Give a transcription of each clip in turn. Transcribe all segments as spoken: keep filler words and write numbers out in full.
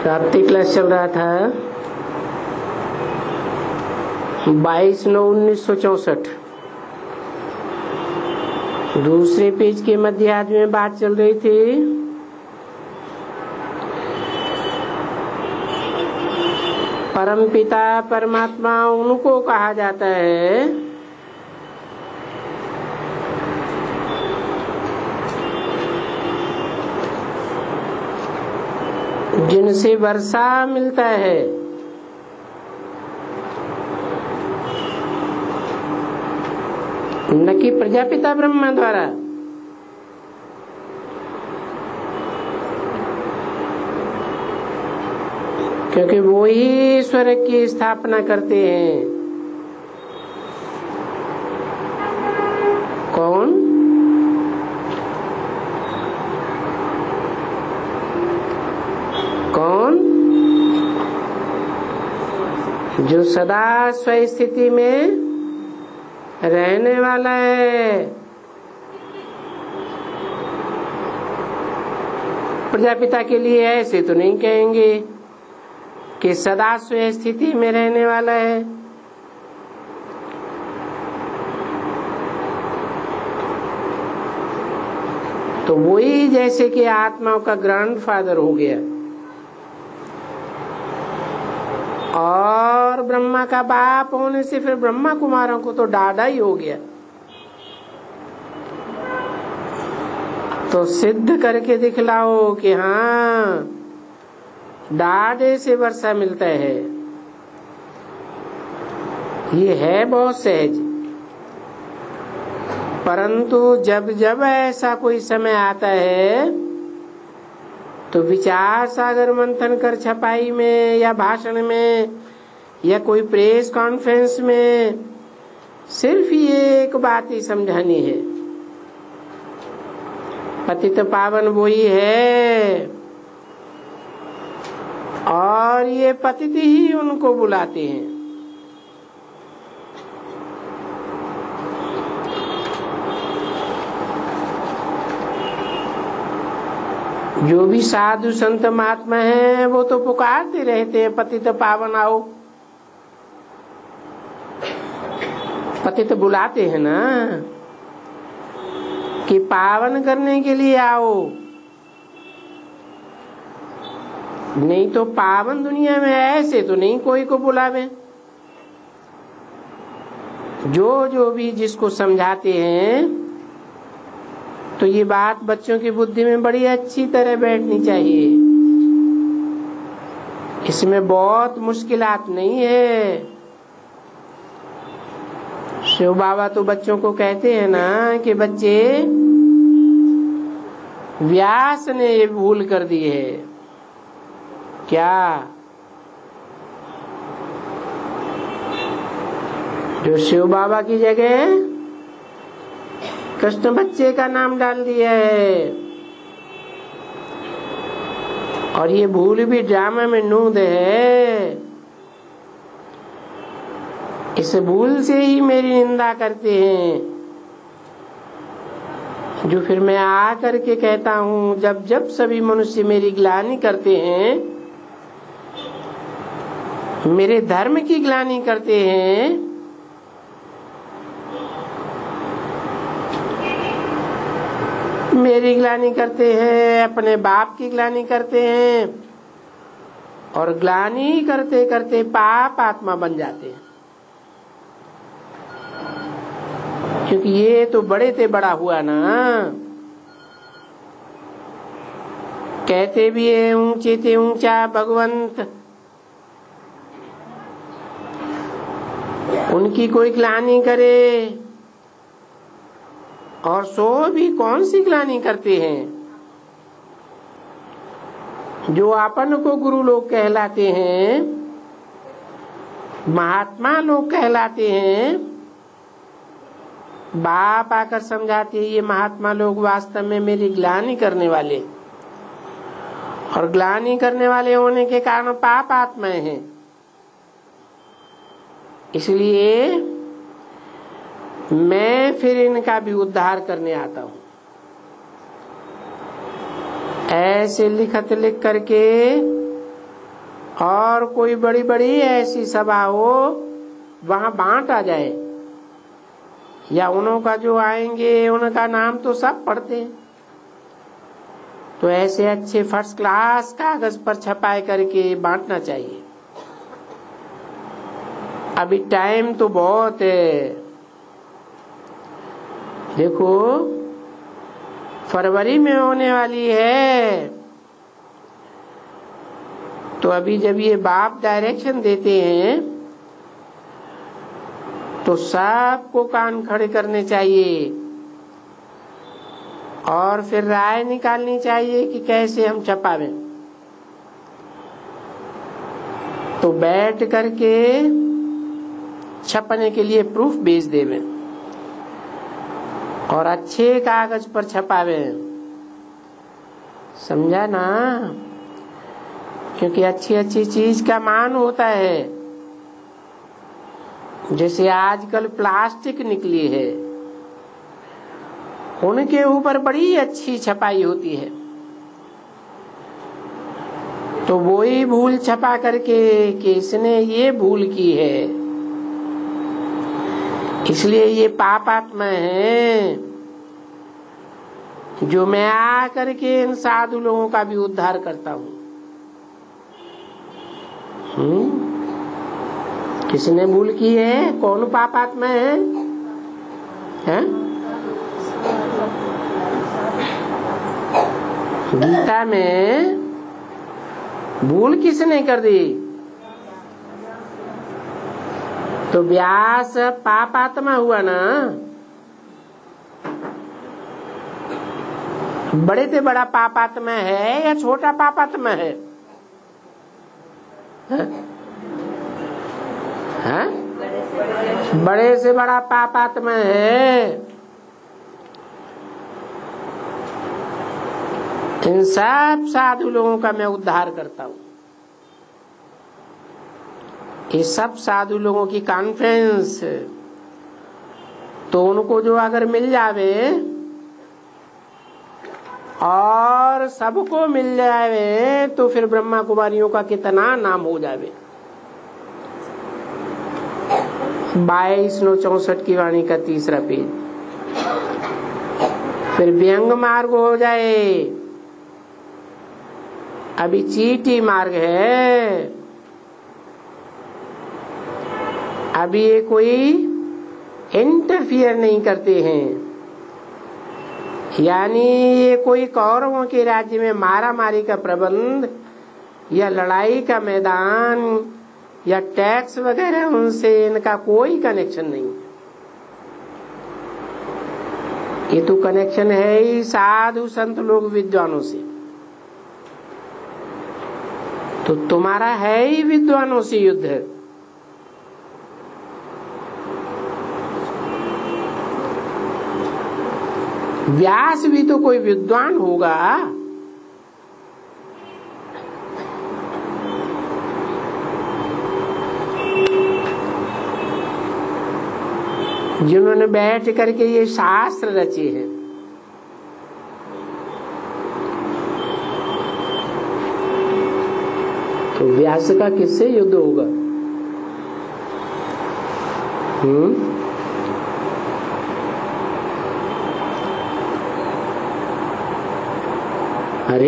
Kartik class चल रहा था बाईस नौ उन्नीस सौ चौसठ। दूसरे पेज के मध्य में बात चल रही थी परमपिता परमात्मा उनको कहा जाता है जिनसे वर्षा मिलता है। न कि प्रजापिता ब्रह्मा द्वारा। क्योंकि वो ही स्वर्ग की स्थापना करते हैं। कौन? कौन? जो सदा स्वस्थिति में रहने वाला है। प्रजापिता के लिए ऐसे तो नहीं कहेंगे कि सदा स्वस्थिति में रहने वाला है। तो वही जैसे कि आत्माओं का ग्रैंडफादर हो गया और ब्रह्मा का बाप होने से फिर ब्रह्मा कुमारों को तो डाढ़ा ही हो गया। तो सिद्ध करके दिखलाओ कि हाँ डाढ़े से वर्षा मिलता है। ये है बहुत सहज, परंतु जब जब ऐसा कोई समय आता है तो विचार सागर मंथन कर छपाई में या भाषण में या कोई प्रेस कॉन्फ्रेंस में सिर्फ ये एक बात ही समझानी है, पतित पावन वही है और ये पतित ही उनको बुलाते हैं। जो भी साधु संत महात्मा हैं वो तो पुकारते रहते हैं पतित पावन आओ। पतित बुलाते हैं ना कि पावन करने के लिए आओ। नहीं तो पावन दुनिया में ऐसे तो नहीं कोई को बुलावे। जो जो भी जिसको समझाते हैं तो ये बात बच्चों की बुद्धि में बड़ी अच्छी तरह बैठनी चाहिए। इसमें बहुत मुश्किलात नहीं है। शिव बाबा तो बच्चों को कहते हैं ना कि बच्चे व्यास ने ये भूल कर दी है। क्या? जो शिव बाबा की जगह कृष्ण बच्चे का नाम डाल दिया है और ये भूल भी ड्रामा में नूद है। इस भूल से ही मेरी निंदा करते हैं, जो फिर मैं आ करके कहता हूँ जब जब सभी मनुष्य मेरी ग्लानि करते हैं, मेरे धर्म की ग्लानि करते हैं, मेरी ग्लानि करते हैं, अपने बाप की ग्लानि करते हैं और ग्लानि करते करते पाप आत्मा बन जाते हैं। क्योंकि ये तो बड़े ते बड़ा हुआ ना। कहते भी है ऊंचे ते ऊंचा भगवंत, उनकी कोई ग्लानि करे और सो भी कौन सी ग्लानि करते हैं। जो अपन को गुरु लोग कहलाते हैं, महात्मा लोग कहलाते हैं, बाप आकर समझाते हैं ये महात्मा लोग वास्तव में मेरी ग्लानि करने वाले और ग्लानि करने वाले होने के कारण पाप आत्माएं हैं। इसलिए मैं फिर इनका भी उद्धार करने आता हूँ। ऐसे लिखत लिख करके और कोई बड़ी बड़ी ऐसी सभा हो वहां बांटा जाए, या उन्हों का जो आएंगे उनका नाम तो सब पढ़ते हैं, तो ऐसे अच्छे फर्स्ट क्लास कागज पर छपाई करके बांटना चाहिए। अभी टाइम तो बहुत है, देखो फरवरी में होने वाली है, तो अभी जब ये बाप डायरेक्शन देते हैं तो सबको कान खड़े करने चाहिए और फिर राय निकालनी चाहिए कि कैसे हम छपावे। तो बैठ करके छपने के लिए प्रूफ भेज देवे और अच्छे कागज पर छपावे, समझा ना? क्योंकि अच्छी अच्छी चीज का मान होता है। जैसे आजकल प्लास्टिक निकली है, उनके ऊपर बड़ी अच्छी छपाई होती है, तो वो ही भूल छपा करके कि इसने ये भूल की है, इसलिए ये पापात्मा है। जो मैं आ करके इन साधु लोगों का भी उद्धार करता हूँ। हम्म किसने भूल की है? कौन पापात्मा है, है? गीता में भूल किसने कर दी? तो व्यास पापात्मा हुआ ना। बड़े से बड़ा पापात्मा है या छोटा पापात्मा है? है? है? बड़े से बड़ा पापात्मा है। इन सब साधु लोगों का मैं उद्धार करता हूँ। ये सब साधु लोगों की कॉन्फ्रेंस, तो उनको जो अगर मिल जावे और सबको मिल जावे तो फिर ब्रह्मा कुमारियों का कितना नाम हो जावे। बाईस नौ चौसठ की वाणी का तीसरा पेज। फिर व्यंग मार्ग हो जाए, अभी चीटी मार्ग है। अभी ये कोई इंटरफियर नहीं करते हैं, यानी ये कोई कौरवों के राज्य में मारा मारी का प्रबंध या लड़ाई का मैदान या टैक्स वगैरह, उनसे इनका कोई कनेक्शन नहीं। ये तो कनेक्शन है ही साधु संत लोग विद्वानों से। तो तुम्हारा है ही विद्वानों से युद्ध। व्यास भी तो कोई विद्वान होगा। जिन्होंने बैठ करके ये शास्त्र रचे हैं। तो व्यास का किससे युद्ध होगा? हम्म अरे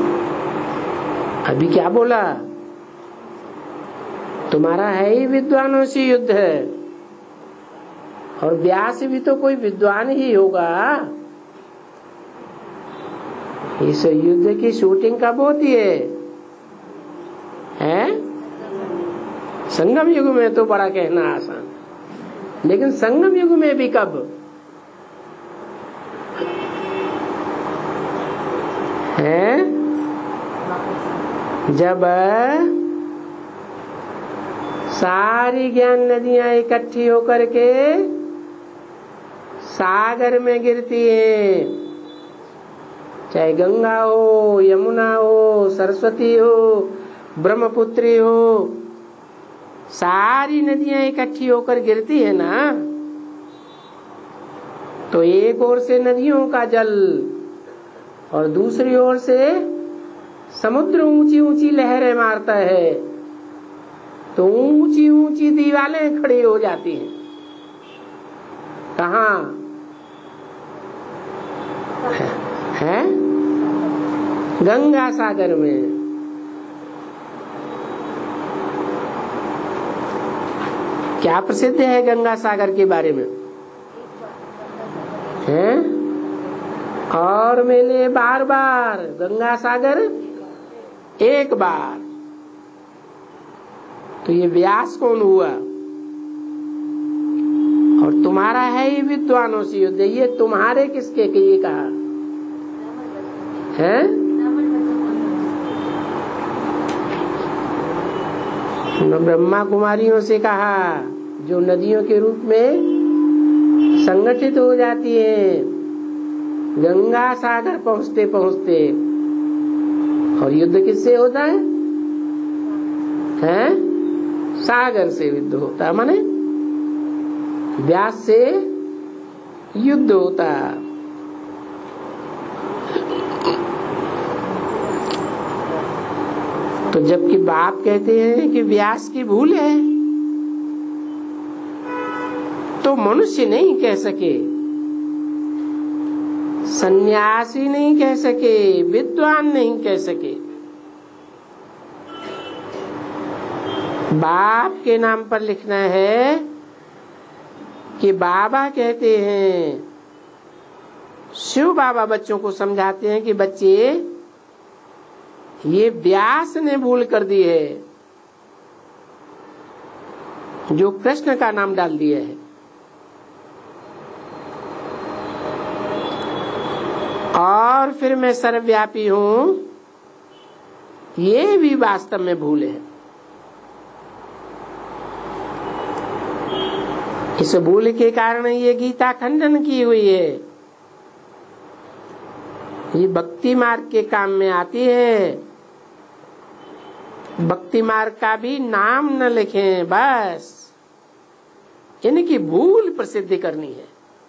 अभी क्या बोला? तुम्हारा है ही विद्वानों से युद्ध है, और व्यास भी तो कोई विद्वान ही होगा। इस युद्ध की शूटिंग कब होती है? हैं? संगम युग में तो बड़ा कहना आसान, लेकिन संगम युग में भी कब? है जब सारी ज्ञान नदियां इकट्ठी होकर के सागर में गिरती है, चाहे गंगा हो, यमुना हो, सरस्वती हो, ब्रह्मपुत्री हो, सारी नदियां इकट्ठी होकर गिरती है ना। तो एक ओर से नदियों का जल और दूसरी ओर से समुद्र ऊंची ऊंची लहरें मारता है, तो ऊंची ऊंची दीवारें खड़ी हो जाती हैं। कहाँ है, है? गंगा सागर में। क्या प्रसिद्ध है गंगा सागर के बारे में? हैं? और मिले बार बार, गंगा सागर एक बार। तो ये व्यास कौन हुआ? और तुम्हारा है ही विद्वानों से युद्ध। ये तुम्हारे किसके के ये कहा है? ब्रह्मा कुमारियों से कहा, जो नदियों के रूप में संगठित हो जाती है गंगा सागर पहुंचते पहुंचते। और युद्ध किससे होता है? हैं? सागर से युद्ध होता है, माने व्यास से युद्ध होता। तो जबकि बाप कहते हैं कि व्यास की भूल है, तो मनुष्य नहीं कह सके, सन्यासी नहीं कह सके, विद्वान नहीं कह सके। बाप के नाम पर लिखना है कि बाबा कहते हैं, शिव बाबा बच्चों को समझाते हैं कि बच्चे ये व्यास ने भूल कर दी है, जो कृष्ण का नाम डाल दिया है। और फिर मैं सर्वव्यापी हूं, ये भी वास्तव में भूल है। इस भूल के कारण ये गीता खंडन की हुई है। ये भक्ति मार्ग के काम में आती है। भक्ति मार्ग का भी नाम न लिखें, बस इनकी भूल प्रसिद्ध करनी है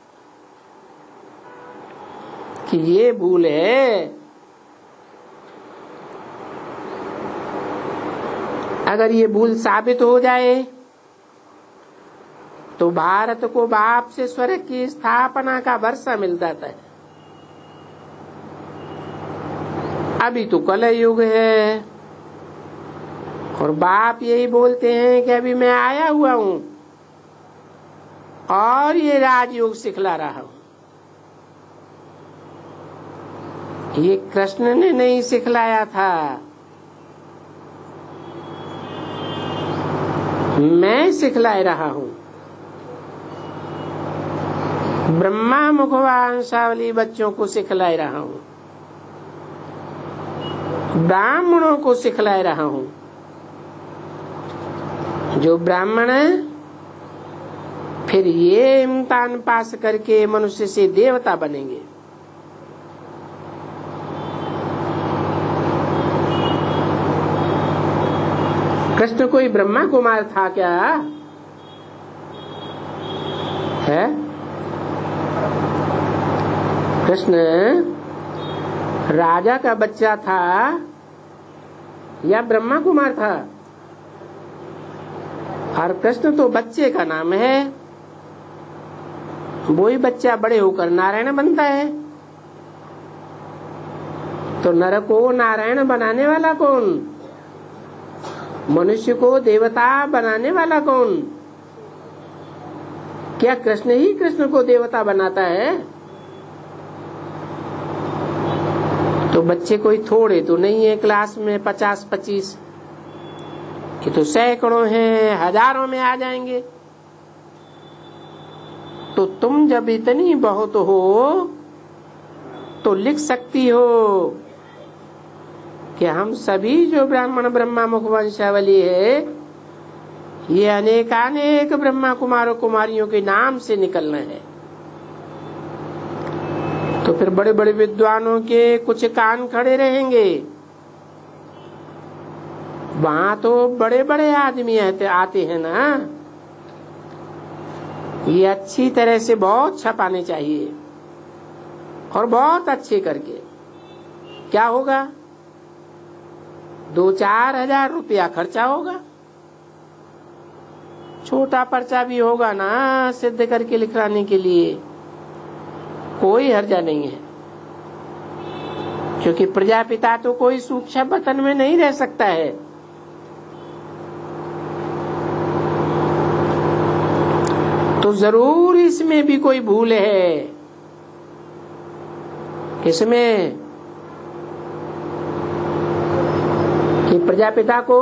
कि ये भूल है। अगर ये भूल साबित हो जाए तो भारत को बाप से स्वर्ग की स्थापना का वर्षा मिल जाता है। अभी तो कल युग है और बाप यही बोलते हैं कि अभी मैं आया हुआ हूं और ये राजयोग सिखला रहा हूं। ये कृष्ण ने नहीं सिखलाया था, मैं सिखला रहा हूं। ब्रह्मा मुखवंशावली बच्चों को सिखला रहा हूं, ब्राह्मणों को सिखला रहा हूं। जो ब्राह्मण फिर ये इम्तिहान पास करके मनुष्य से देवता बनेंगे। कृष्ण कोई ब्रह्मा कुमार था क्या है? कृष्ण राजा का बच्चा था या ब्रह्मा कुमार था? और कृष्ण तो बच्चे का नाम है, वही बच्चा बड़े होकर नारायण बनता है। तो नर को नारायण बनाने वाला कौन? मनुष्य को देवता बनाने वाला कौन? क्या कृष्ण ही कृष्ण को देवता बनाता है? तो बच्चे कोई थोड़े तो नहीं है क्लास में पचास पच्चीस, ये तो सैकड़ों हैं, हजारों में आ जाएंगे। तो तुम जब इतनी बहुत हो तो लिख सकती हो कि हम सभी जो ब्राह्मण ब्रह्मा मुखवंशावली है, ये अनेकानेक ब्रह्मा कुमारों कुमारियों के नाम से निकलना है। तो फिर बड़े बड़े विद्वानों के कुछ कान खड़े रहेंगे, वहां तो बड़े बड़े आदमी आते हैं ना। ये अच्छी तरह से बहुत छपाने चाहिए और बहुत अच्छे करके। क्या होगा? दो चार हजार रुपया खर्चा होगा छोटा पर्चा भी होगा ना सिद्ध करके लिखवाने के लिए, कोई हर्जा नहीं है, क्योंकि प्रजापिता तो कोई सूक्ष्म वतन में नहीं रह सकता है। तो जरूर इसमें भी कोई भूल है। किसमें? कि प्रजापिता को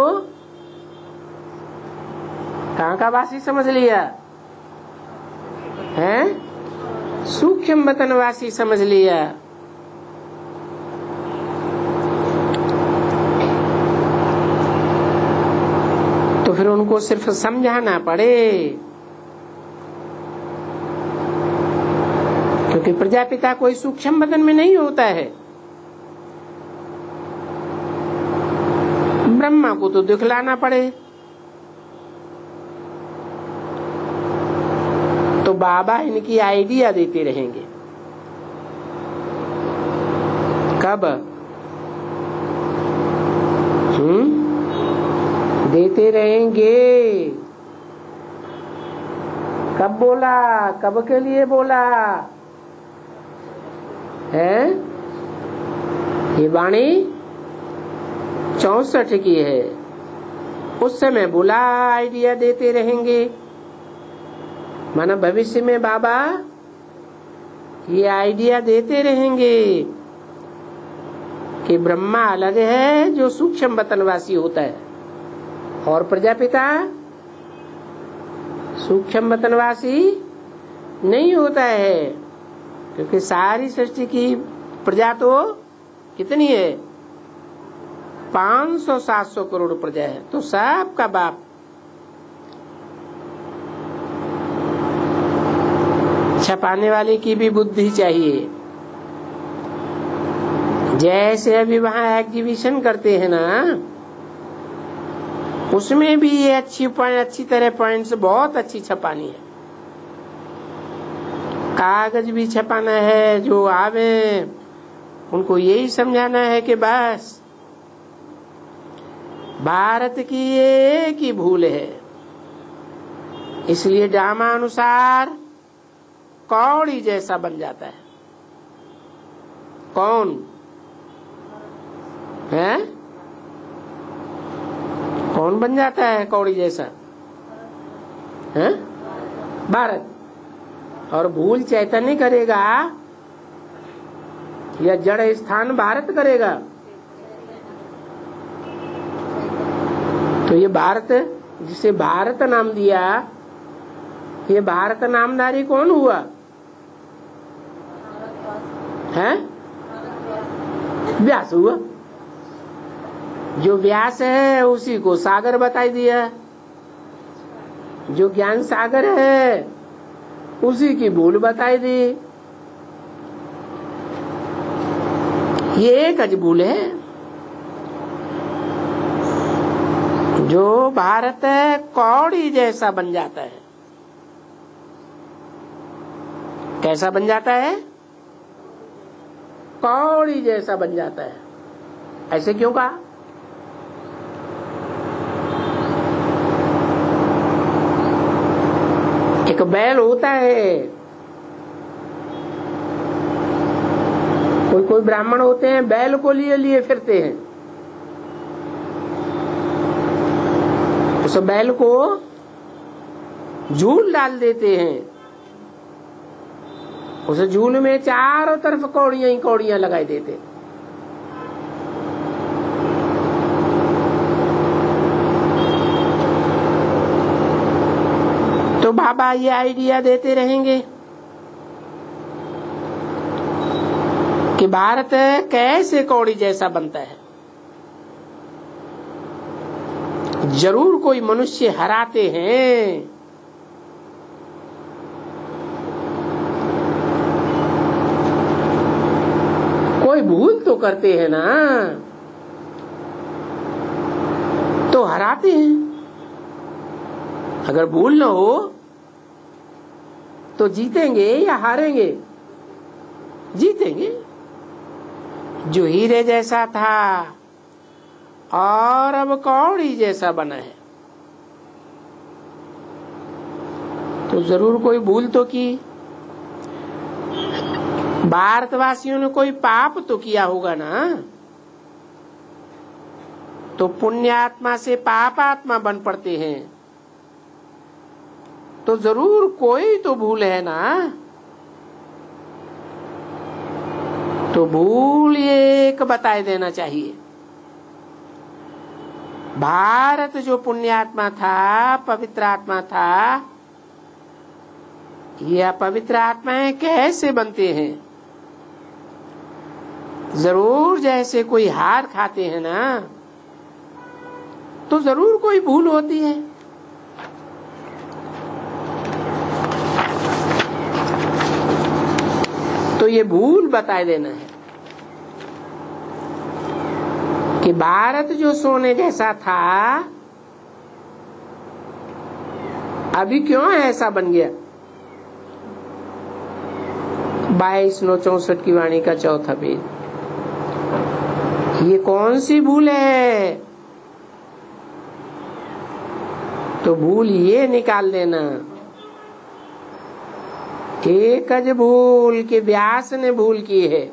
कहाँ का वासी समझ लिया है? सूक्ष्म वतन वासी समझ लिया। तो फिर उनको सिर्फ समझाना पड़े, क्योंकि प्रजापिता कोई सूक्ष्म वतन में नहीं होता है। ब्रह्मा को तो दिखलाना पड़े। तो बाबा इनकी आइडिया देते रहेंगे। कब? हम्म देते रहेंगे। कब बोला? कब के लिए बोला है? ये वाणी चौसठ की है। उस समय बोला आइडिया देते रहेंगे। माना भविष्य में बाबा ये आइडिया देते रहेंगे कि ब्रह्मा अलग है जो सूक्ष्म वतनवासी होता है, और प्रजापिता सूक्ष्म वतनवासी नहीं होता है, क्योंकि सारी सृष्टि की प्रजा तो कितनी है? पाँच सौ सात सौ करोड़ प्रजा है। तो सबका बाप छपाने वाले की भी बुद्धि चाहिए। जैसे अभी वहाँ एग्जीबिशन करते हैं ना, उसमें भी ये अच्छी पॉइंट अच्छी तरह पॉइंट्स बहुत अच्छी छपानी है। कागज भी छपाना है, जो आवे उनको यही समझाना है कि बस भारत की एक ही भूल है, इसलिए ड्रामा अनुसार कौड़ी जैसा बन जाता है। कौन है? कौन बन जाता है कौड़ी जैसा? है भारत। और भूल चैतन्य करेगा या जड़ स्थान भारत करेगा? तो ये भारत, जिसे भारत नाम दिया, ये भारत नामधारी कौन हुआ है? व्यास हुआ। जो व्यास है उसी को सागर बताई दिया। जो ज्ञान सागर है उसी की भूल बताई दी। ये एक अज भूल है। जो भारत कौड़ी जैसा बन जाता है। कैसा बन जाता है? कौड़ी जैसा बन जाता है। ऐसे क्यों कहा? एक बैल होता है, कोई कोई ब्राह्मण होते हैं बैल को लिए लिए फिरते हैं। उस बैल को झूल डाल देते हैं। उस झूल में चारों तरफ कौड़ियां ही कौड़ियां लगाई देते। तो बाबा ये आइडिया देते रहेंगे कि भारत कैसे कौड़ी जैसा बनता है। जरूर कोई मनुष्य हराते हैं। कोई भूल तो करते हैं ना, तो हराते हैं। अगर भूल न हो तो जीतेंगे या हारेंगे? जीतेंगे। जो हीरे जैसा था और अब कौड़ी जैसा बना है। तो जरूर कोई भूल तो की। भारतवासियों ने कोई पाप तो किया होगा ना, तो पुण्यात्मा से पापात्मा बन पड़ते हैं, तो जरूर कोई तो भूल है ना। तो भूल एक बताए देना चाहिए। भारत जो पुण्यात्मा था, पवित्र आत्मा था, यह पवित्र आत्माएं कैसे बनते हैं? जरूर जैसे कोई हार खाते हैं ना, तो जरूर कोई भूल होती है। तो ये भूल बताए देना है कि भारत जो सोने जैसा था, अभी क्यों ऐसा बन गया। बाईस नौ चौसठ की वाणी का चौथा पेज। ये कौन सी भूल है? तो भूल ये निकाल देना, एक अज भूल के व्यास ने भूल की है।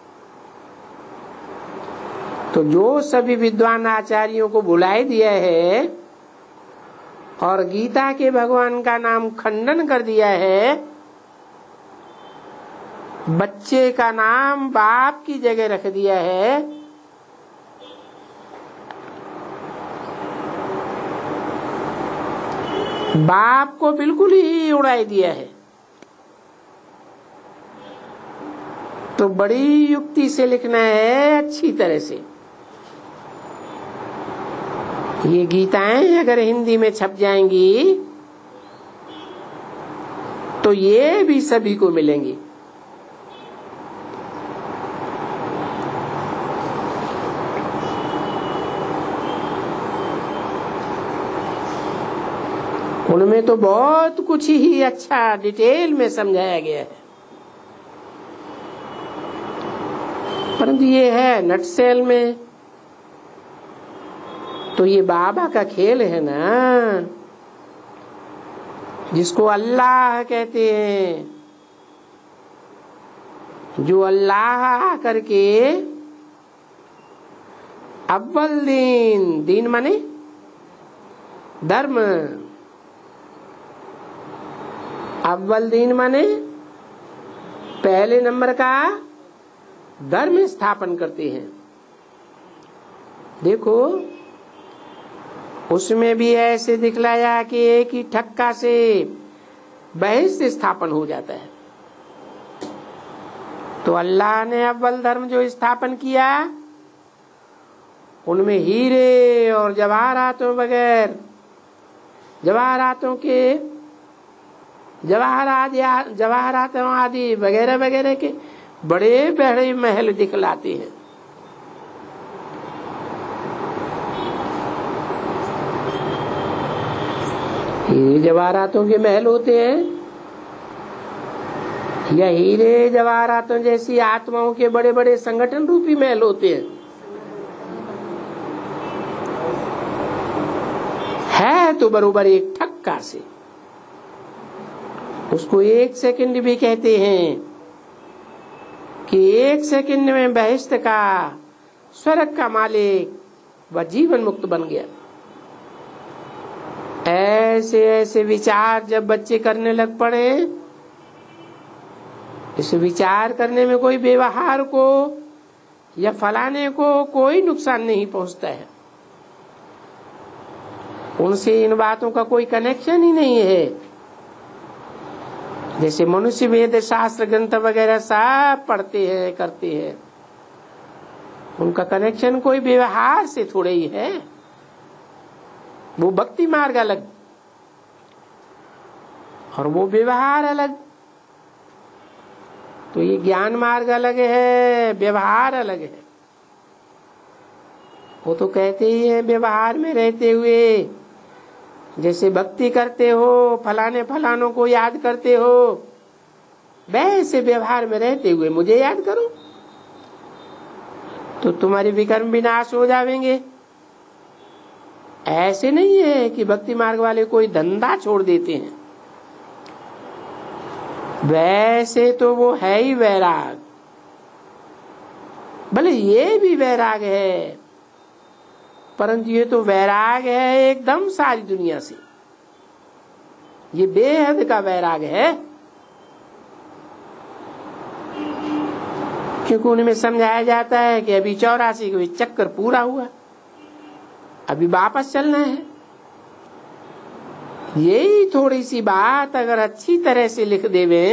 तो जो सभी विद्वान आचार्यों को भुलाए दिया है और गीता के भगवान का नाम खंडन कर दिया है, बच्चे का नाम बाप की जगह रख दिया है, बाप को बिल्कुल ही उड़ाई दिया है, तो बड़ी युक्ति से लिखना है, अच्छी तरह से। ये गीताएं अगर हिंदी में छप जाएंगी तो ये भी सभी को मिलेंगी। उनमें तो बहुत कुछ ही अच्छा डिटेल में समझाया गया है, परंतु ये है नटसेल में। तो ये बाबा का खेल है ना, जिसको अल्लाह कहते हैं, जो अल्लाह करके अव्वल दीन, दीन माने धर्म, अव्वल दीन माने पहले नंबर का धर्म स्थापन करते हैं। देखो उसमें भी ऐसे दिखलाया कि एक ही ठक्का से बहस स्थापन हो जाता है। तो अल्लाह ने अव्वल धर्म जो स्थापन किया, उनमें हीरे और जवाहरातों बगैर, जवाहरातों के जवाहरात जवाहरातों आदि वगैरह वगैरह के बड़े बड़े महल दिखलाते हैं। हीरे जवाहरातों के महल होते हैं या हीरे जवाहरातों जैसी आत्माओं के बड़े बड़े संगठन रूपी महल होते हैं? है तो बरोबर एक ठक्का से। उसको एक सेकंड भी कहते हैं कि एक सेकंड में बहिष्ट का स्वर्ग का मालिक व जीवन मुक्त बन गया। ऐसे ऐसे विचार जब बच्चे करने लग पड़े, इस विचार करने में कोई व्यवहार को या फलाने को कोई नुकसान नहीं पहुंचता है, उनसे इन बातों का कोई कनेक्शन ही नहीं है। जैसे मनुष्य वेद शास्त्र ग्रंथ वगैरह सब पढ़ते हैं करते हैं, उनका कनेक्शन कोई व्यवहार से थोड़े ही है। वो भक्ति मार्ग अलग और वो व्यवहार अलग। तो ये ज्ञान मार्ग अलग है, व्यवहार अलग है। वो तो कहते ही है व्यवहार में रहते हुए, जैसे भक्ति करते हो, फलाने फलानों को याद करते हो, वैसे व्यवहार में रहते हुए मुझे याद करो तो तुम्हारे विकर्म विनाश हो जाएंगे। ऐसे नहीं है कि भक्ति मार्ग वाले कोई धंधा छोड़ देते हैं, वैसे तो वो है ही वैराग, भले ये भी वैराग है, परंतु ये तो वैराग है एकदम सारी दुनिया से, ये बेहद का वैराग है। क्योंकि उनमें समझाया जाता है कि अभी चौरासी का चक्कर पूरा हुआ, अभी वापस चलना है। यही थोड़ी सी बात अगर अच्छी तरह से लिख देवे,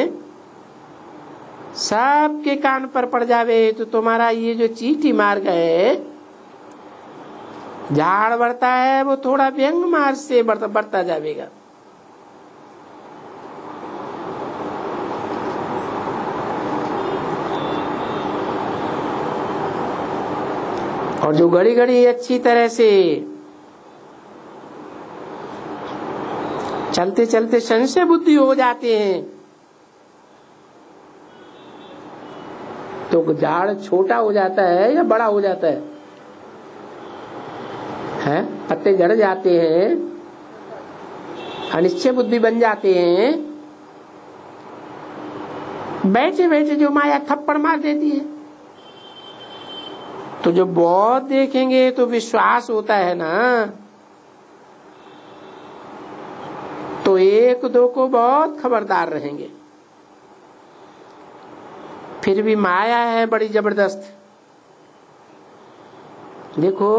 सबके कान पर पड़ जावे, तो तुम्हारा ये जो चीटी मार्ग है, झाड़ बढ़ता है, वो थोड़ा व्यंग मार्ग से बढ़ता बढ़ता जाएगा। और जो घड़ी घड़ी अच्छी तरह से चलते चलते संशय बुद्धि हो जाते हैं, तो झाड़ छोटा हो जाता है या बड़ा हो जाता है? हैं? पत्ते झड़ जाते हैं, अनिश्चय बुद्धि बन जाते हैं, बैठे बैठे जो माया थप्पड़ मार देती है। तो जो बहुत देखेंगे तो विश्वास होता है ना, तो एक दो को बहुत खबरदार रहेंगे। फिर भी माया है बड़ी जबरदस्त। देखो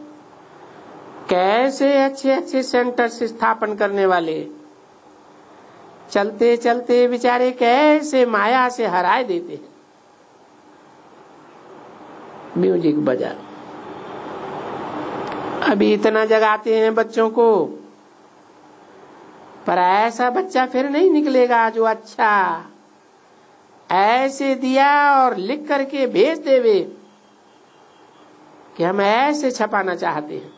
कैसे अच्छे अच्छे सेंटर स्थापन करने वाले चलते चलते बेचारे कैसे माया से हराए देते हैं। म्यूजिक बजा, अभी इतना जगाते हैं बच्चों को, पर ऐसा बच्चा फिर नहीं निकलेगा जो अच्छा ऐसे दिया और लिख करके भेज देवे कि हम ऐसे छपाना चाहते हैं।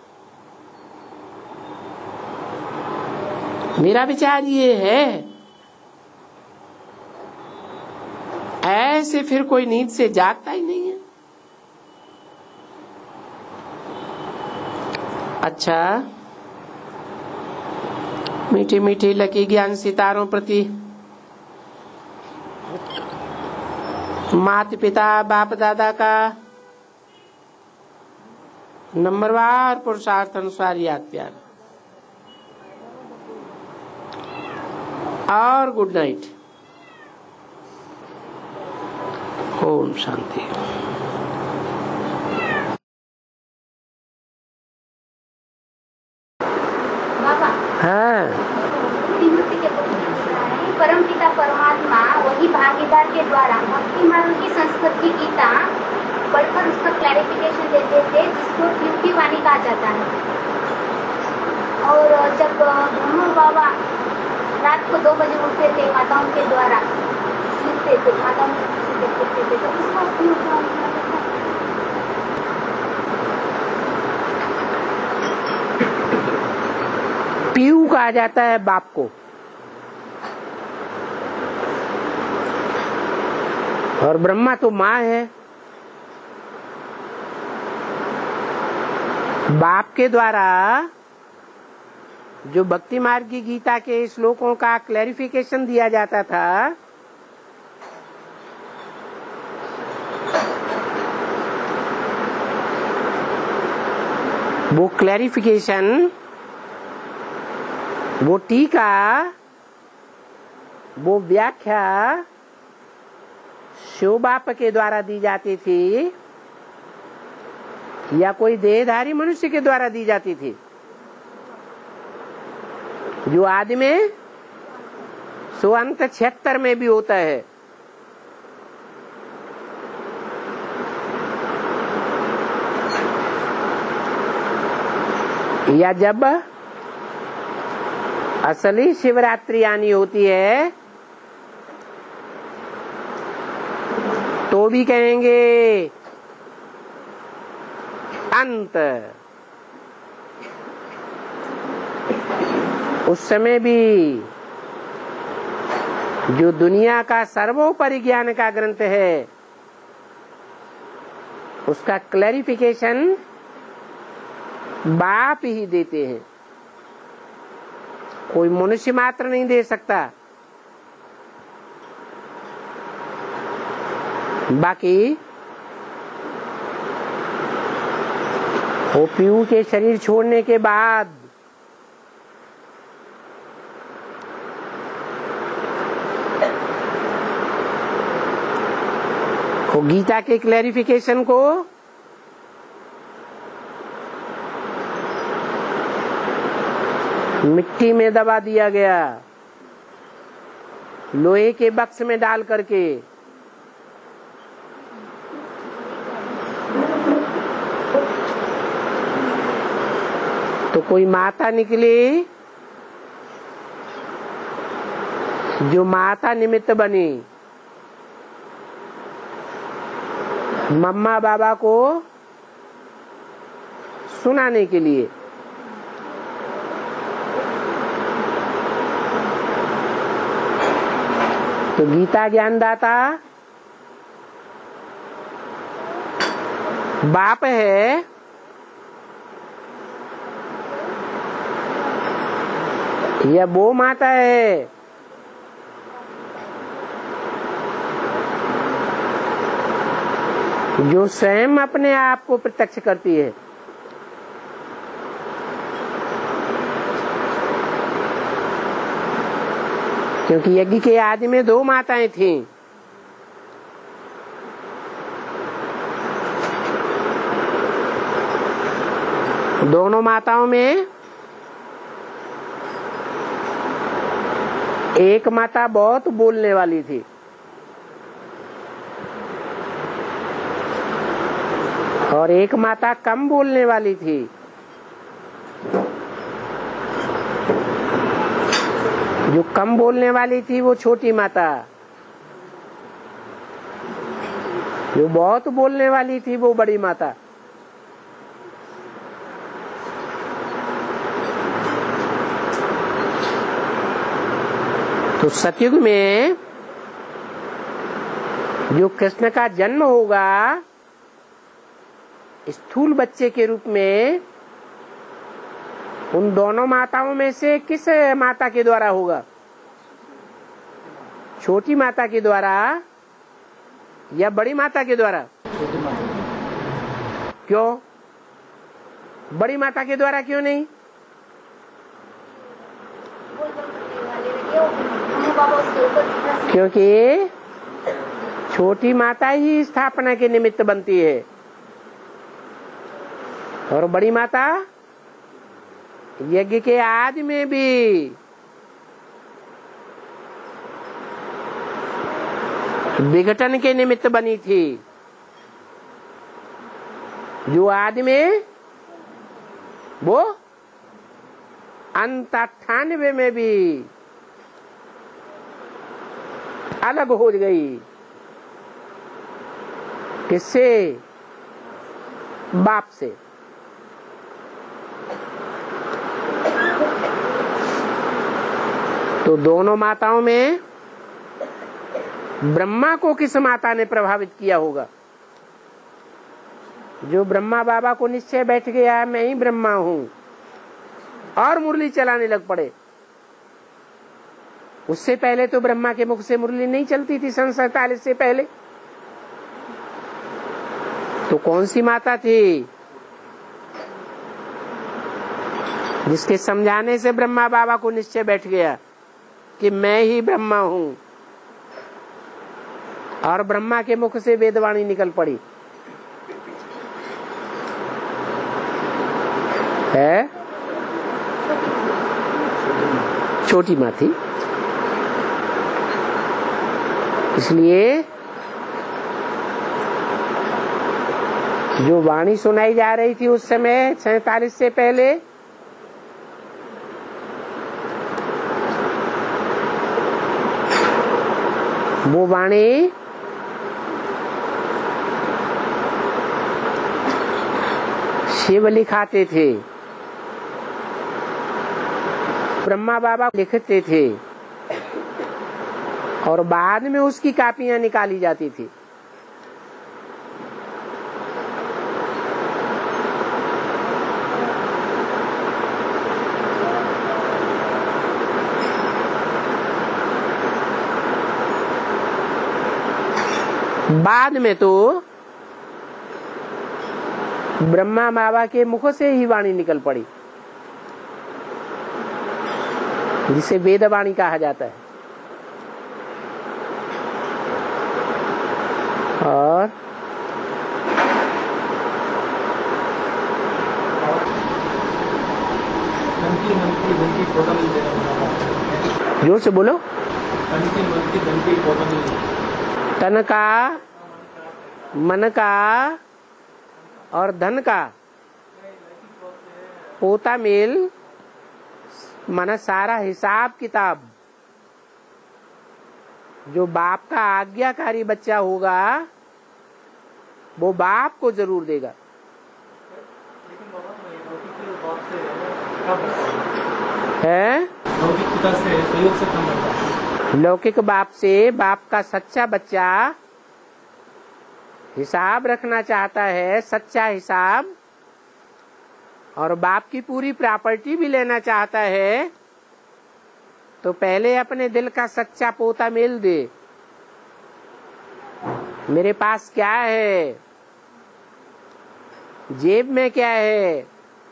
मेरा विचार ये है, ऐसे फिर कोई नींद से जागता ही नहीं है। अच्छा, मीठी मीठी लकी ज्ञान सितारों प्रति माता पिता बाप दादा का नंबरवार पुरुषार्थ अनुसार याद प्यार और गुड नाइट। ओम शांति। हाँ, परम पिता परमात्मा वही भागीदार के द्वारा भक्ति मार्ग की संस्कृत की गीता पढ़कर उसका क्लैरिफिकेशन देते थे, जिसको युक्ति वाणी कहा जाता है। और जब ब्रह्म बाबा रात को दो बजे उठते थे, माताओं के द्वारा लिखते थे, माताओं लिखते थे, तो उसका उपयोग पीयू कहा जाता है बाप को। और ब्रह्मा तो माँ है। बाप के द्वारा जो भक्ति मार्ग की गीता के श्लोकों का क्लैरिफिकेशन दिया जाता था, वो क्लैरिफिकेशन, वो टीका, वो व्याख्या शिव बाप के द्वारा दी जाती थी या कोई देहधारी मनुष्य के द्वारा दी जाती थी, जो आदि में सुअंत छिहत्तर में भी होता है। या जब असली शिवरात्रि आनी होती है तो भी कहेंगे अंत। उस समय भी जो दुनिया का सर्वोपरि ज्ञान का ग्रंथ है, उसका क्लैरिफिकेशन बाप ही देते हैं, कोई मनुष्य मात्र नहीं दे सकता। बाकी वो पीयू के शरीर छोड़ने के बाद वो गीता के क्लैरिफिकेशन को मिट्टी में दबा दिया गया, लोहे के बक्स में डाल करके। तो कोई माता निकली जो माता निमित्त बनी, मम्मा बाबा को सुनाने के लिए। तो गीता ज्ञानदाता बाप है, या वो माता है जो स्वयं अपने आप को प्रत्यक्ष करती है। क्योंकि यज्ञ के आदि में दो माताएं थीं, दोनों माताओं में एक माता बहुत बोलने वाली थी और एक माता कम बोलने वाली थी। जो कम बोलने वाली थी वो छोटी माता, जो बहुत बोलने वाली थी वो बड़ी माता। तो सतयुग में जो कृष्ण का जन्म होगा स्थूल बच्चे के रूप में, उन दोनों माताओं में से किस माता के द्वारा होगा? छोटी माता के द्वारा या बड़ी माता के द्वारा? क्यों बड़ी माता के द्वारा क्यों नहीं? क्योंकि छोटी माता ही स्थापना के निमित्त बनती है और बड़ी माता यज्ञ के आदि में भी विघटन के निमित्त बनी थी। जो आदि में वो अंत अट्ठानवे में भी अलग हो गई। किससे? बाप से। तो दोनों माताओं में ब्रह्मा को किस माता ने प्रभावित किया होगा? जो ब्रह्मा बाबा को निश्चय बैठ गया मैं ही ब्रह्मा हूँ और मुरली चलाने लग पड़े। उससे पहले तो ब्रह्मा के मुख से मुरली नहीं चलती थी, सन सैतालीस से पहले। तो कौन सी माता थी जिसके समझाने से ब्रह्मा बाबा को निश्चय बैठ गया कि मैं ही ब्रह्मा हूँ, और ब्रह्मा के मुख से वेदवाणी निकल पड़ी है? छोटी माँ थी। इसलिए जो वाणी सुनाई जा रही थी उस समय सैतालीस से पहले, वो वाणी शिव लिखाते थे, ब्रह्मा बाबा लिखते थे और बाद में उसकी कापियां निकाली जाती थी। बाद में तो ब्रह्मा बाबा के मुख से ही वाणी निकल पड़ी, जिसे वेद वाणी कहा जाता है। और जोर से बोलो। तन का, मन का और धन का पोता मेल, मन सारा हिसाब किताब जो बाप का आज्ञाकारी बच्चा होगा वो बाप को जरूर देगा। है लौकिक पिता से सहयोग से कम करता है। लौकिक बाप से बाप का सच्चा बच्चा हिसाब रखना चाहता है, सच्चा हिसाब, और बाप की पूरी प्रॉपर्टी भी लेना चाहता है, तो पहले अपने दिल का सच्चा पोता मेल दे। मेरे पास क्या है, जेब में क्या है,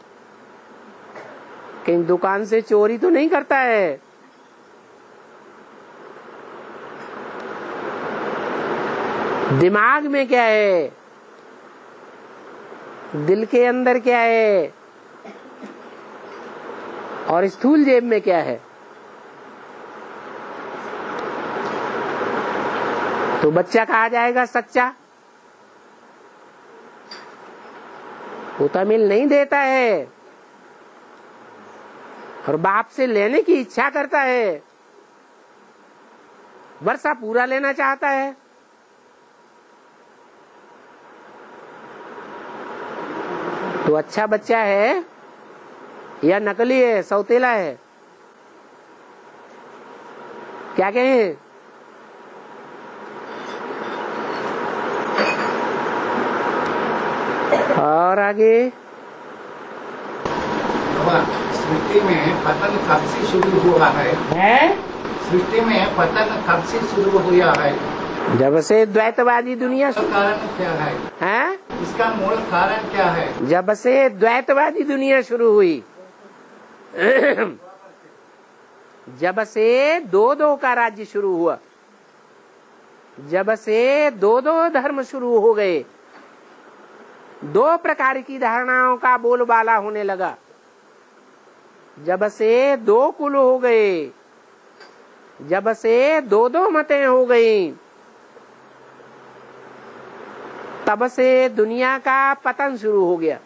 कहीं दुकान से चोरी तो नहीं करता है। दिमाग में क्या है, दिल के अंदर क्या है, और स्थूल जेब में क्या है। तो बच्चा कहा जाएगा सच्चा। पोता मेल नहीं देता है और बाप से लेने की इच्छा करता है, वर्षा पूरा लेना चाहता है। तो अच्छा बच्चा है या नकली है, सौतेला है, क्या कहें? और आगे सृष्टि में पतन कब से शुरू हुआ है? है? सृष्टि में पतन कब से शुरू हुआ है? जब से द्वैतवादी दुनिया। कारण क्या है? है? इसका मूल कारण क्या है? जब से द्वैतवादी दुनिया शुरू हुई, जब से दो दो का राज्य शुरू हुआ, जब से दो दो धर्म शुरू हो गए, दो प्रकार की धारणाओं का बोलबाला होने लगा, जब से दो कुल हो गए, जब से दो दो मतें हो गई, तब से दुनिया का पतन शुरू हो गया।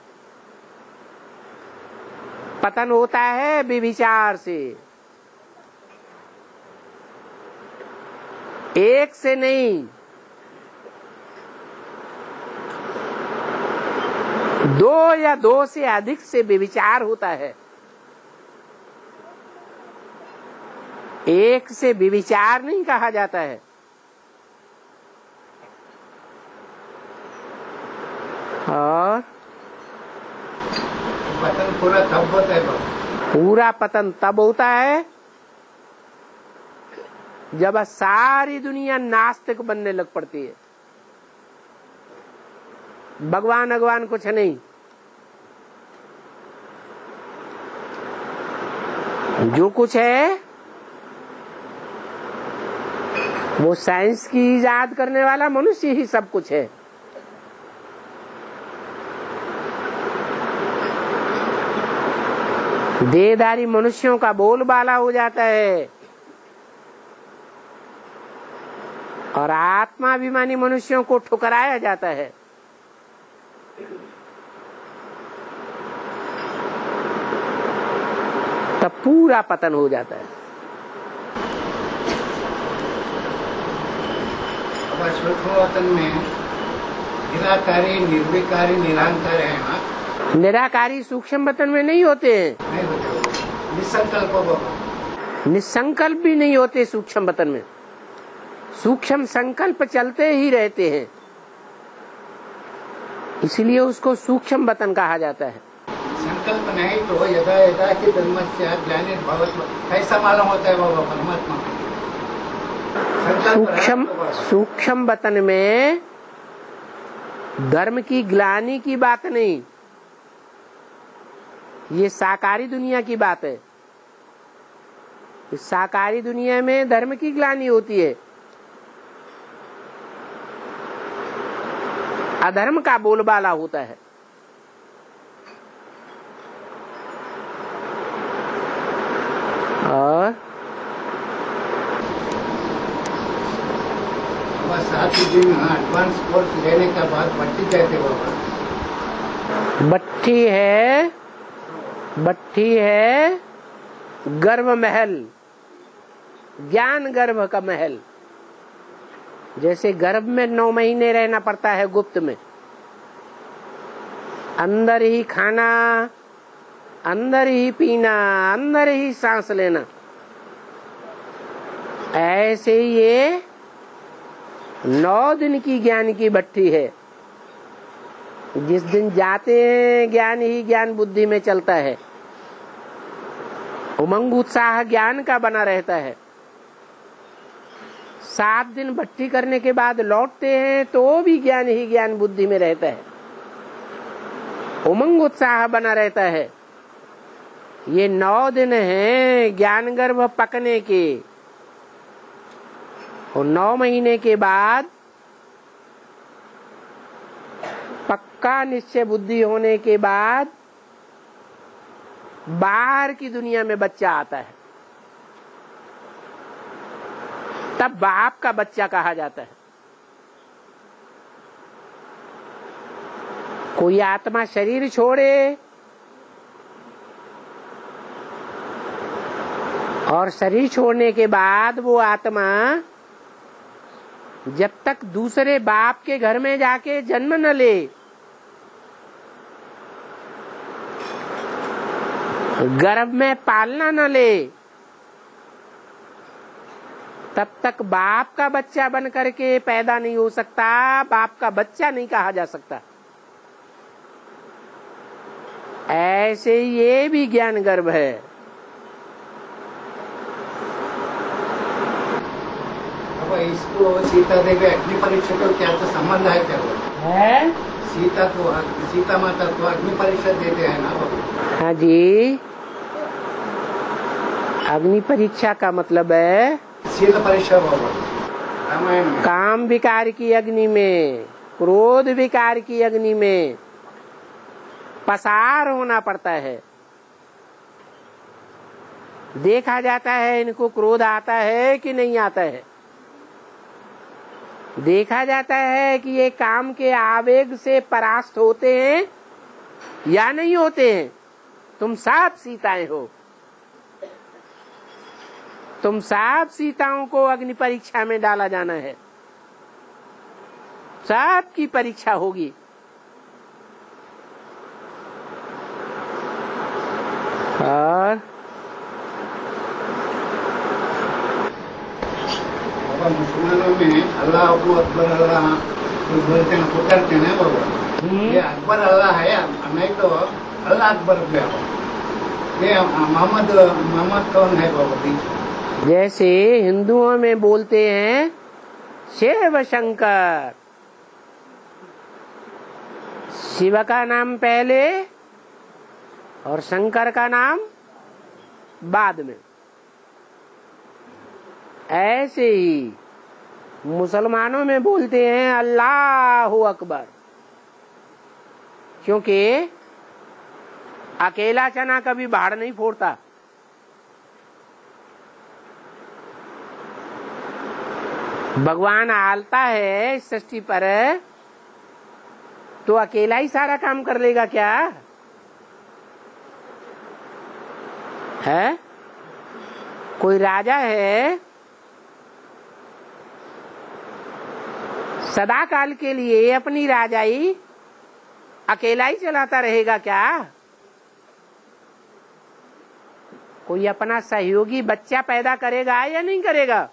पतन होता है विचार से, एक से नहीं, दो या दो से अधिक से विचार होता है। एक से विचार नहीं कहा जाता है। और पतन पूरा तब होता है, पूरा पतन तब होता है जब सारी दुनिया नास्तिक बनने लग पड़ती है। भगवान भगवान कुछ नहीं, जो कुछ है वो साइंस की इजाद करने वाला मनुष्य ही सब कुछ है। देहधारी मनुष्यों का बोलबाला हो जाता है और आत्माभिमानी मनुष्यों को ठुकराया जाता है। तब पूरा पतन हो जाता है। सूक्ष्म में निराकारी, निर्विकारी, निरंतर है ना? निराकारी सूक्ष्म वतन में नहीं होते हैं, नहीं होते। निसंकल्प, निसंकल्प भी नहीं होते सूक्ष्म वतन में। सूक्ष्म संकल्प चलते ही रहते हैं, इसलिए उसको सूक्ष्म वतन कहा जाता है। संकल्प नहीं तो यदा यदा कि ब्रह्मस्य ज्ञानिर्भवति, कैसा मालूम होता है वो परमात्मा? सूक्ष्म सूक्ष्म वतन में धर्म की ग्लानि की बात नहीं, ये साकारी दुनिया की बात है। इस साकारी दुनिया में धर्म की ग्लानि होती है, अधर्म का बोलबाला होता है। और सात दिन एडवांस कोर्स लेने के बाद भट्टी कहते बाबा। भट्टी है, भट्टी है गर्भ महल, ज्ञान गर्भ का महल। जैसे गर्भ में नौ महीने रहना पड़ता है गुप्त में, अंदर ही खाना, अंदर ही पीना, अंदर ही सांस लेना, ऐसे ही ये नौ दिन की ज्ञान की भट्टी है। जिस दिन जाते हैं ज्ञान ही ज्ञान बुद्धि में चलता है, उमंग उत्साह ज्ञान का बना रहता है। सात दिन भट्टी करने के बाद लौटते हैं तो भी ज्ञान ही ज्ञान बुद्धि में रहता है, उमंग उत्साह बना रहता है। ये नौ दिन है ज्ञान गर्भ पकने के, और नौ महीने के बाद पक्का निश्चय बुद्धि होने के बाद बाहर की दुनिया में बच्चा आता है, तब बाप का बच्चा कहा जाता है। कोई आत्मा शरीर छोड़े और शरीर छोड़ने के बाद वो आत्मा जब तक दूसरे बाप के घर में जाके जन्म न ले, गर्भ में पालना न ले, तब तक बाप का बच्चा बन करके पैदा नहीं हो सकता, बाप का बच्चा नहीं कहा जा सकता। ऐसे ये भी ज्ञान गर्भ है। अब इसको सीता देवी अग्नि परीक्षा को क्या तो संबंध है क्या है? सीता को, सीता माता को अग्नि परीक्षा देते हैं ना बाबू? हाँ जी, अग्नि परीक्षा का मतलब है शील परीक्षा बाबा रामायण में। काम विकार की अग्नि में, क्रोध विकार की अग्नि में पसार होना पड़ता है। देखा जाता है इनको क्रोध आता है कि नहीं आता है, देखा जाता है कि ये काम के आवेग से परास्त होते हैं या नहीं होते हैं। तुम सात सीताएं हो, तुम सात सीताओं को अग्नि परीक्षा में डाला जाना है, सात की परीक्षा होगी। और मुसलमानों में अल्लाह अबू अकबर अल्लाह बोलते हैं, पुकारते हैं बाबा, ये अकबर अल्लाह है, नहीं तो अल्लाह अकबर गया। ये मोहम्मद मोहम्मद कौन है बाबा? जैसे हिंदुओं में बोलते हैं शिव शंकर, शिव का नाम पहले और शंकर का नाम बाद में। ऐसे ही मुसलमानों में बोलते हैं अल्लाहु अकबर, क्योंकि अकेला चना कभी बाढ़ नहीं फोड़ता। भगवान आलता है इस सृष्टि पर तो अकेला ही सारा काम कर लेगा क्या है? कोई राजा है, सदा काल के लिए अपनी राजाई अकेला ही चलाता रहेगा क्या? कोई अपना सहयोगी बच्चा पैदा करेगा या नहीं करेगा?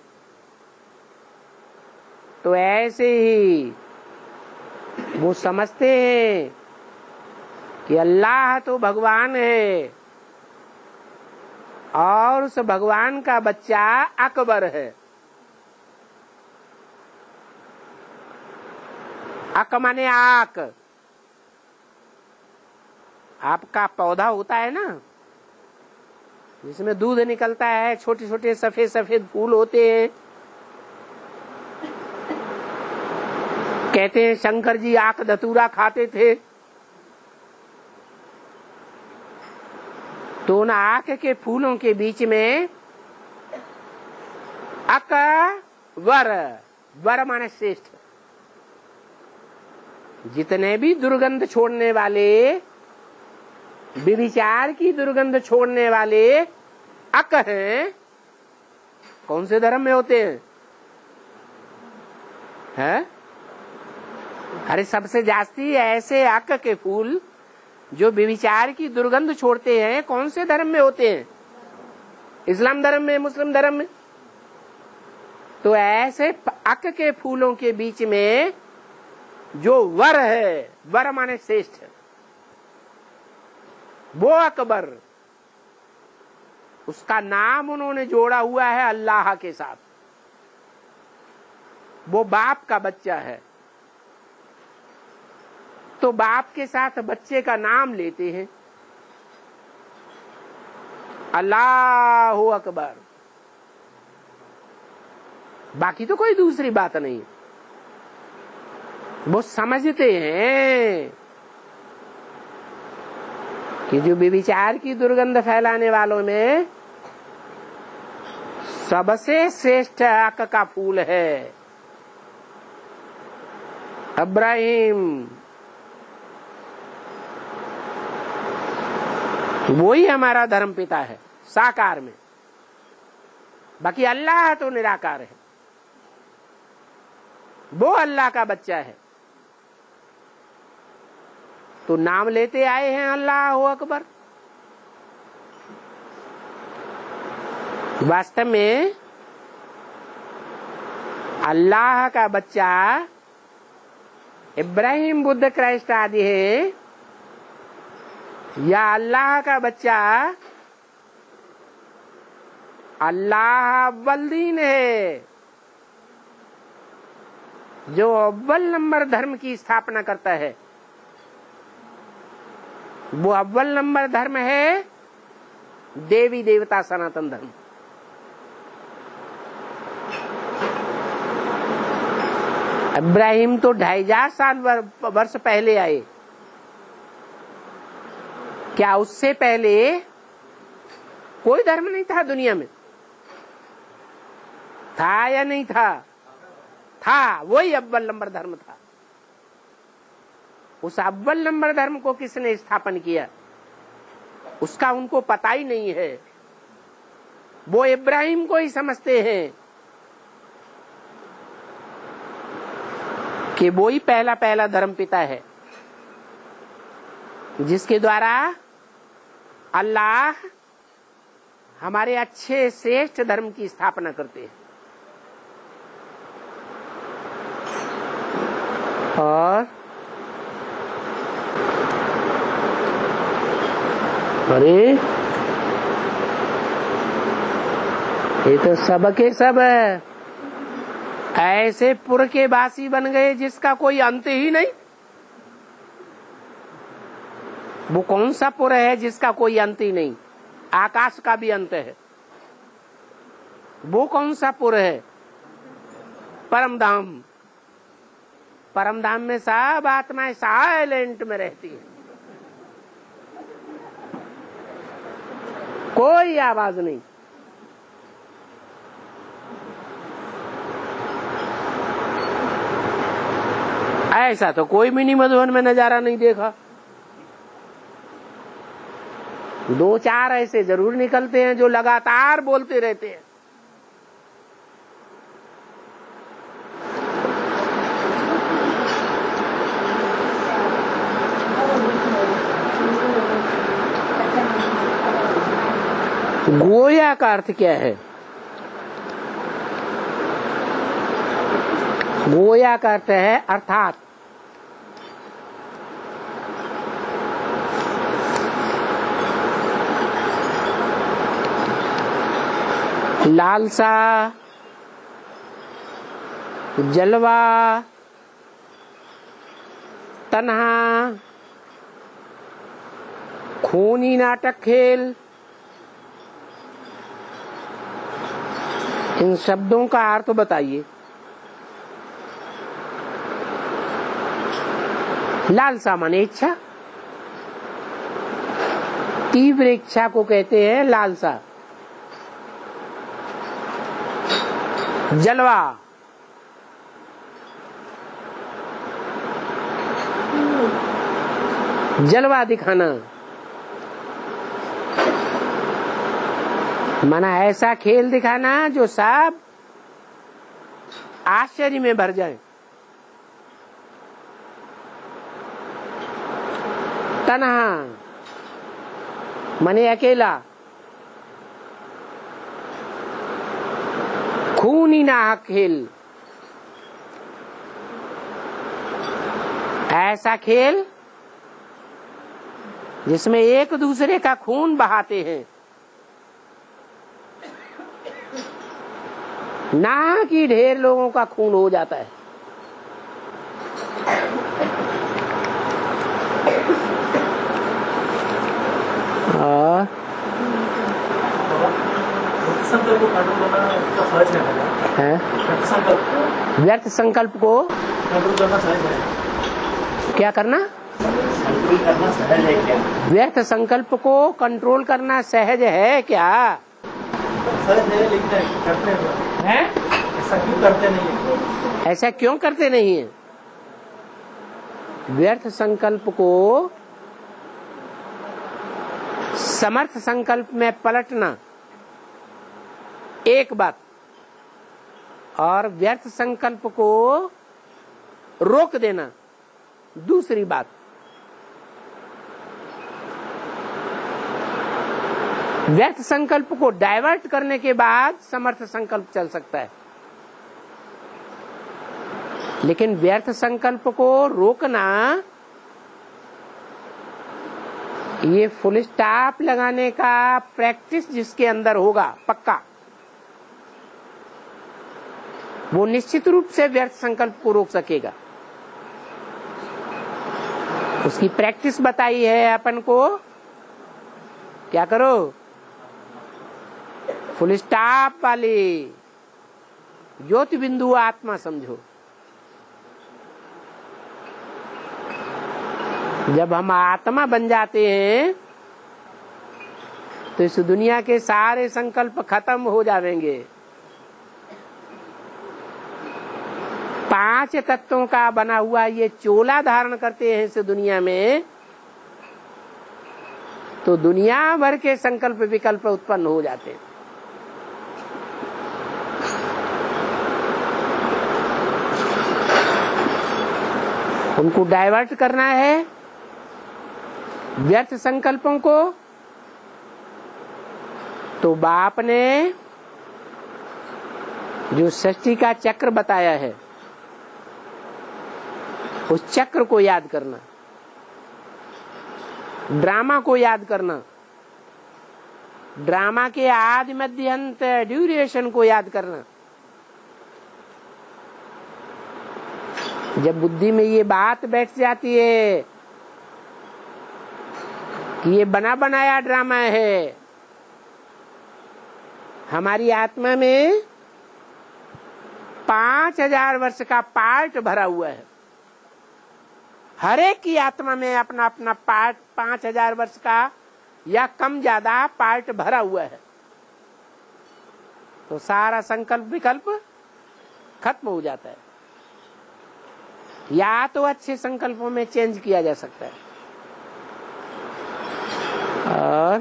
तो ऐसे ही वो समझते हैं कि अल्लाह तो भगवान है और उस भगवान का बच्चा अकबर है। अक माने आक, आपका पौधा होता है ना जिसमें दूध निकलता है, छोटे छोटे सफेद सफेद फूल होते हैं। कहते हैं शंकर जी आक धतूरा खाते थे, तो उन आक के फूलों के बीच में अक वर, वर माने श्रेष्ठ। जितने भी दुर्गंध छोड़ने वाले, विचार की दुर्गंध छोड़ने वाले अक हैं, कौन से धर्म में होते हैं? है? अरे सबसे जास्ती ऐसे अक के फूल जो विचार की दुर्गंध छोड़ते हैं, कौन से धर्म में होते हैं? इस्लाम धर्म में, मुस्लिम धर्म में। तो ऐसे अक के फूलों के बीच में जो वर है, वर माने श्रेष्ठ, वो अकबर, उसका नाम उन्होंने जोड़ा हुआ है अल्लाह के साथ। वो बाप का बच्चा है, तो बाप के साथ बच्चे का नाम लेते हैं, अल्लाह अकबर। बाकी तो कोई दूसरी बात नहीं। वो समझते हैं कि जो विचार की दुर्गंध फैलाने वालों में सबसे श्रेष्ठ अक का फूल है इब्राहिम। वो ही हमारा धर्म पिता है साकार में, बाकी अल्लाह तो निराकार है, वो अल्लाह का बच्चा है। तो नाम लेते आए हैं अल्लाह अकबर। वास्तव में अल्लाह का बच्चा इब्राहिम, बुद्ध, क्राइस्ट आदि है, या अल्लाह का बच्चा अल्लाह अव्वल दीन है, जो अव्वल नंबर धर्म की स्थापना करता है। वो अव्वल नंबर धर्म है देवी देवता सनातन धर्म। इब्राहिम तो ढाई हजार साल वर्ष पहले आए, क्या उससे पहले कोई धर्म नहीं था दुनिया में? था या नहीं था? था, वही अव्वल नंबर धर्म था। उस अव्वल नंबर धर्म को किसने स्थापन किया उसका उनको पता ही नहीं है। वो इब्राहिम को ही समझते हैं कि वो ही पहला पहला धर्म पिता है, जिसके द्वारा अल्लाह हमारे अच्छे श्रेष्ठ धर्म की स्थापना करते हैं। और अरे ये तो सब के सब ऐसे पुर के बासी बन गए जिसका कोई अंत ही नहीं। वो कौन सा पुर है जिसका कोई अंत ही नहीं? आकाश का भी अंत है। वो कौन सा पुर है? परम धाम। परम धाम में सब आत्माएं साइलेंट में रहती है, कोई आवाज नहीं। ऐसा तो कोई मिनी मधुबन में नजारा नहीं देखा। दो चार ऐसे जरूर निकलते हैं जो लगातार बोलते रहते हैं। गोया का अर्थ क्या है? गोया का अर्थ है अर्थात। लालसा, जलवा, तन्हा, खूनी नाटक खेल, इन शब्दों का अर्थ बताइए। लालसा माने इच्छा, तीव्र इच्छा को कहते हैं लालसा। जलवा, जलवा दिखाना, माना ऐसा खेल दिखाना जो सब आश्चर्य में भर जाए। तन्हा माने अकेला, खूनी नाहक खेल, ऐसा खेल जिसमें एक दूसरे का खून बहाते हैं, ना कि ढेर लोगों का खून हो जाता है। और संकल्प को कंट्रोल करना उसका सहज है। व्यर्थ संकल्प को कंट्रोल करना सहज है। क्या करना? कंट्रोल करना सहज है क्या? व्यर्थ संकल्प को कंट्रोल करना सहज है क्या? सहज है, लेकिन करते हैं ऐसा क्यों करते नहीं है? ऐसा क्यों करते नहीं है? व्यर्थ संकल्प को समर्थ संकल्प में पलटना एक बात, और व्यर्थ संकल्प को रोक देना दूसरी बात। व्यर्थ संकल्प को डाइवर्ट करने के बाद समर्थ संकल्प चल सकता है, लेकिन व्यर्थ संकल्प को रोकना, ये फुल स्टॉप लगाने का प्रैक्टिस जिसके अंदर होगा पक्का, वो निश्चित रूप से व्यर्थ संकल्प को रोक सकेगा। उसकी प्रैक्टिस बताई है अपन को। क्या करो? फुल स्टॉप वाली ज्योति बिंदु आत्मा समझो। जब हम आत्मा बन जाते हैं तो इस दुनिया के सारे संकल्प खत्म हो जाएंगे। पांच तत्वों का बना हुआ ये चोला धारण करते हैं इस दुनिया में, तो दुनिया भर के संकल्प विकल्प उत्पन्न हो जाते हैं। उनको डाइवर्ट करना है व्यर्थ संकल्पों को, तो बाप ने जो सृष्टि का चक्र बताया है उस चक्र को याद करना, ड्रामा को याद करना, ड्रामा के आदि मध्य अंत ड्यूरेशन को याद करना। जब बुद्धि में ये बात बैठ जाती है कि ये बना बनाया ड्रामा है, हमारी आत्मा में पांच हजार वर्ष का पार्ट भरा हुआ है। हर एक की आत्मा में अपना अपना पार्ट पांच हजार वर्ष का या कम ज्यादा पार्ट भरा हुआ है, तो सारा संकल्प विकल्प खत्म हो जाता है। या तो अच्छे संकल्पों में चेंज किया जा सकता है, और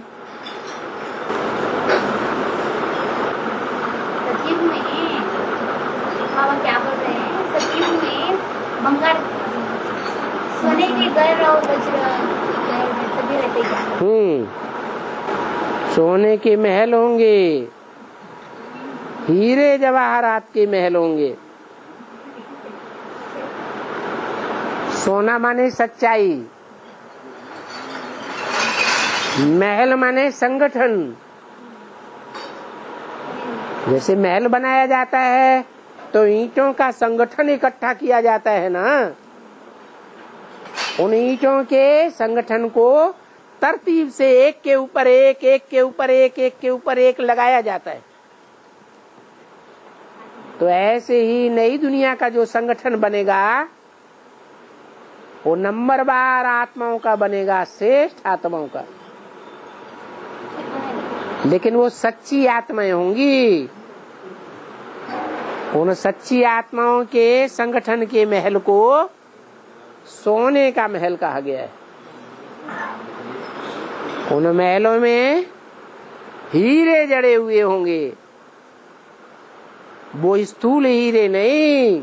सचिव में बाबा क्या बोल रहे हैं, सचिव में बंगाल सोने के घर और वज्र सभी रहते क्या? हम्म सोने के महल होंगे, हीरे जवाहरात के महल होंगे। सोना माने सच्चाई, महल माने संगठन। जैसे महल बनाया जाता है तो ईंटों का संगठन इकट्ठा किया जाता है ना, उन ईंटों के संगठन को तरतीब से एक के ऊपर एक, एक के ऊपर एक, एक के ऊपर एक लगाया जाता है। तो ऐसे ही नई दुनिया का जो संगठन बनेगा वो नंबरवार आत्माओं का बनेगा, श्रेष्ठ आत्माओं का, लेकिन वो सच्ची आत्माएं होंगी। उन सच्ची आत्माओं के संगठन के महल को सोने का महल कहा गया है। उन महलों में हीरे जड़े हुए होंगे, वो स्थूल हीरे नहीं।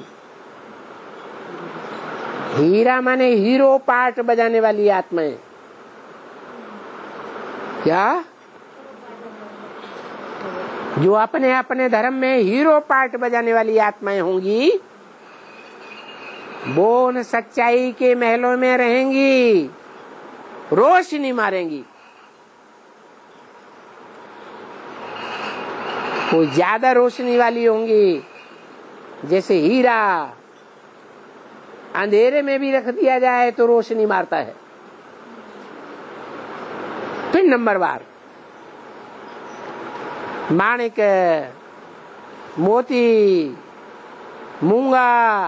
हीरा माने हीरो पार्ट बजाने वाली आत्माएं। क्या? जो अपने अपने धर्म में हीरो पार्ट बजाने वाली आत्माएं होंगी, वो उन सच्चाई के महलों में रहेंगी, रोशनी मारेंगी। वो ज्यादा रोशनी वाली होंगी, जैसे हीरा अंधेरे में भी रख दिया जाए तो रोशनी मारता है। फिर नंबर बार माणिक, मोती, मूंगा,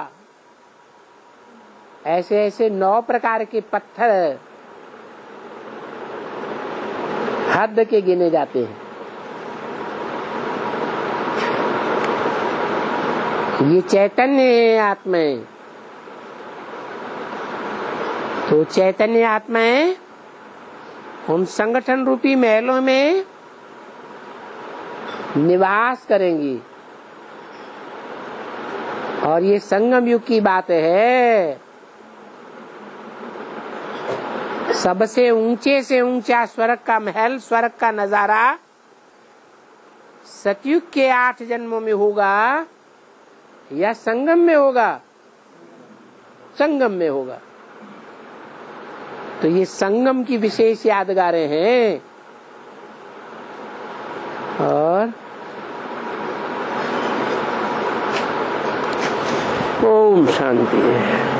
ऐसे ऐसे नौ प्रकार के पत्थर हद के गिने जाते हैं। ये चैतन्य है आत्माएं। तो चैतन्य आत्माएं उन संगठन रूपी महलों में निवास करेंगी। और ये संगम युग की बात है। सबसे ऊंचे से ऊंचा स्वर्ग का महल, स्वर्ग का नजारा सतयुग के आठ जन्मों में होगा या संगम में होगा? संगम में होगा। तो ये संगम की विशेष यादगारें हैं। और ओम शांति है।